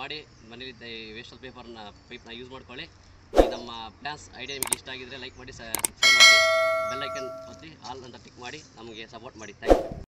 ಮಾಡಿ ಮನೇಲಿ ವೇಸ್ಟಲ್ ಪೈಪ್ನ ಯೂಸ್ ಮಾಡ್ಕೊಳ್ಳಿ. ಈ ನಮ್ಮ ಪ್ಲಾನ್ಸ್ ಐಡಿಯಾ ನಿಮಗೆ ಇಷ್ಟ ಆಗಿದ್ರೆ ಲೈಕ್ ಮಾಡಿ, ಸಬ್ಸ್ಕ್ರೈಬ್ ಮಾಡಿ, ಬೆಲ್ ಐಕನ್ ಒತ್ತಿ ಆಲ್ ಅಂತ ಟಿಕ್ ಮಾಡಿ ನಮಗೆ ಸಪೋರ್ಟ್ ಮಾಡಿ. Thank you.